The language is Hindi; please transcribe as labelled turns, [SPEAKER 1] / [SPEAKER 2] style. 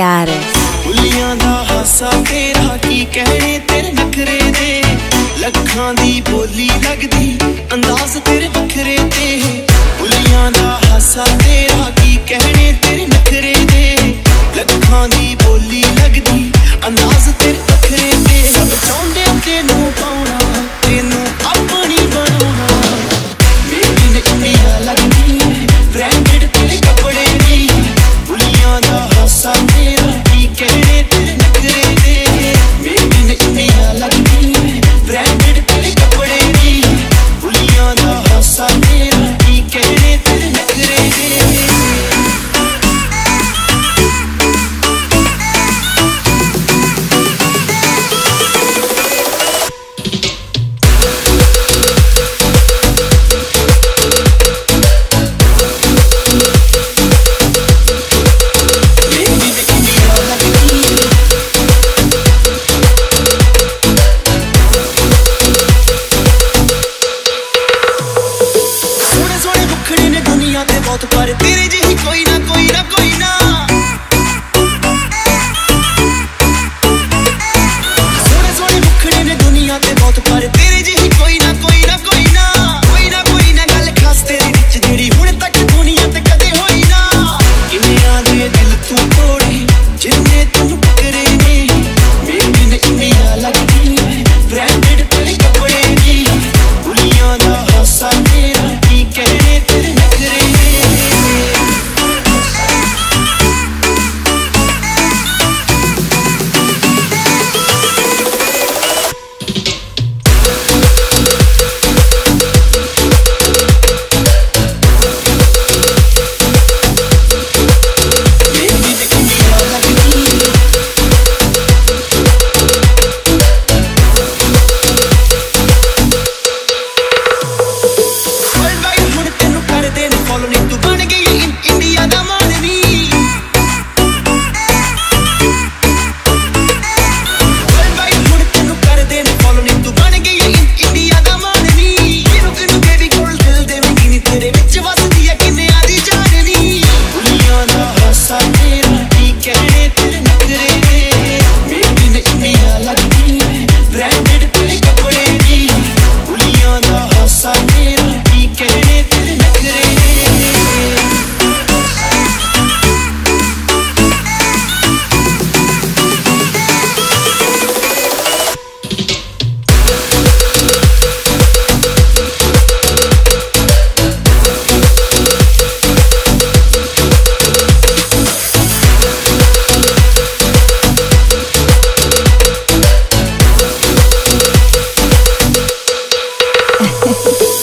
[SPEAKER 1] goddess.
[SPEAKER 2] बुलियां दा हासा तेरा की कहने तेरे नखरे दे, लखां दी बोली लगदी अंदाज तेरे बखरे ते। बुलियां दा हासा तेरा की कहने तेरे नखरे दे, लखां दी बोली लगदी अंदाज तेरे बखरे ते। सब चाहुंदे तेनू पाउणा, तेनू अपनी बनाउणा, मेरी ने इंडिया लगदी ब्रांडेड तेरे कपड़े दी। बुलियां दा हासा तेरा की कहने तेरे नखरे दे, मेरी ने इंडिया लगदी ब्रांडेड तेरे कपड़े दी। बुलियां दा हासा तेरा की कहने तेरे नखरे दे। बहुत पर तेरे जही कोई ना कोई ना कोई ना, सोने सोने मुखड़े ने दुनिया ते बहुत पर तेरे जही कोई ना कोई ना कोई ना, कोई ना कोई ना गल खास तेरे विच जेड़ी हुण तक दुनिया ते कदे होई ना। किन्नियां दे दिल तू तोड़े जिन्ने तैनू टकरे ने, मेरी ने इंडिया लगदी ब्रांडेड तेरे कपड़े दी। बुलियां दा हासा तेरा की कहने तेरे नखरे।
[SPEAKER 1] Ha ha ha.